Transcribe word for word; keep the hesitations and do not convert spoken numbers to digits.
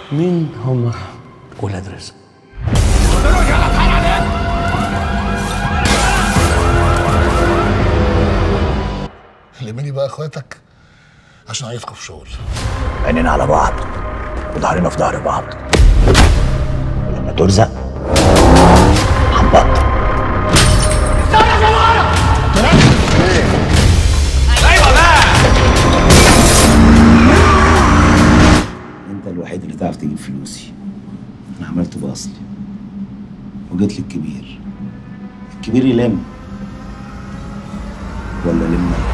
مين هم ولاد رزق؟ لميني بقى اخواتك عشان عايزكم في شغل. عينينا على بعض وظهرنا في ظهر بعض، ولما ترزق هنبطل. ايوه بقى، انت الوحيد اللي تعرف تجيب فلوسي. انا عملته باصلي وجيت للكبير. الكبير يلم ولا لم